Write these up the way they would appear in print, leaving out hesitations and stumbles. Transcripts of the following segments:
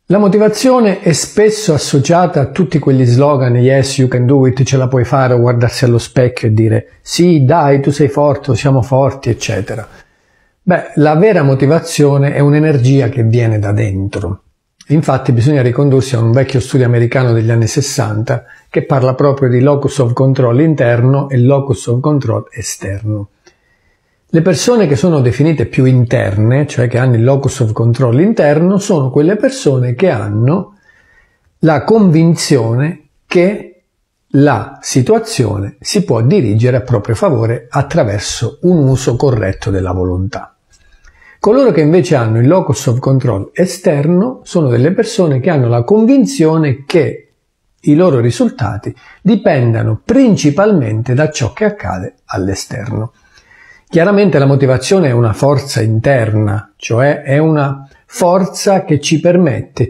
La motivazione è spesso associata a tutti quegli slogan "Yes, you can do it", ce la puoi fare, o guardarsi allo specchio e dire "Sì, dai, tu sei forte, siamo forti", eccetera. Beh, la vera motivazione è un'energia che viene da dentro. Infatti bisogna ricondursi a un vecchio studio americano degli anni 60 che parla proprio di locus of control interno e locus of control esterno. Le persone che sono definite più interne, cioè che hanno il locus of control interno, sono quelle persone che hanno la convinzione che la situazione si può dirigere a proprio favore attraverso un uso corretto della volontà. Coloro che invece hanno il locus of control esterno sono delle persone che hanno la convinzione che i loro risultati dipendano principalmente da ciò che accade all'esterno. Chiaramente la motivazione è una forza interna, cioè è una forza che ti permette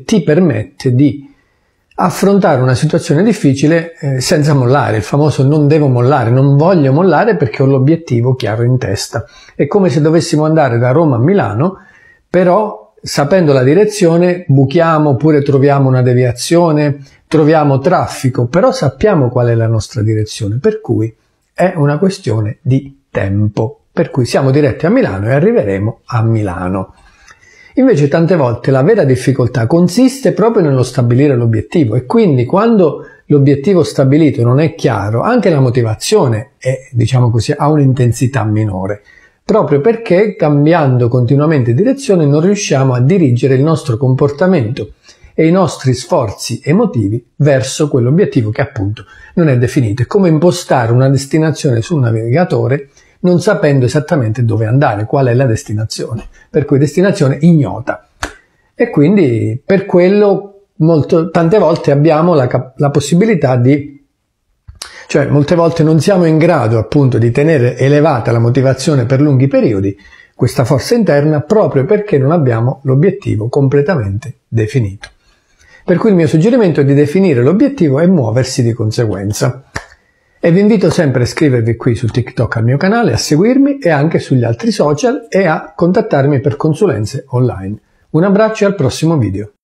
di affrontare una situazione difficile senza mollare, il famoso non devo mollare, non voglio mollare perché ho l'obiettivo chiaro in testa. È come se dovessimo andare da Roma a Milano, però sapendo la direzione buchiamo oppure troviamo una deviazione, troviamo traffico, però sappiamo qual è la nostra direzione, per cui è una questione di tempo. Per cui siamo diretti a Milano e arriveremo a Milano. Invece tante volte la vera difficoltà consiste proprio nello stabilire l'obiettivo e quindi quando l'obiettivo stabilito non è chiaro, anche la motivazione è, diciamo così, ha un'intensità minore, proprio perché cambiando continuamente direzione non riusciamo a dirigere il nostro comportamento e i nostri sforzi emotivi verso quell'obiettivo che appunto non è definito. È come impostare una destinazione sul navigatore non sapendo esattamente dove andare, qual è la destinazione, per cui destinazione ignota. E quindi per quello tante volte abbiamo la possibilità cioè molte volte non siamo in grado appunto di tenere elevata la motivazione per lunghi periodi, questa forza interna, proprio perché non abbiamo l'obiettivo completamente definito. Per cui il mio suggerimento è di definire l'obiettivo e muoversi di conseguenza. E vi invito sempre a iscrivervi qui su TikTok al mio canale, a seguirmi e anche sugli altri social e a contattarmi per consulenze online. Un abbraccio e al prossimo video.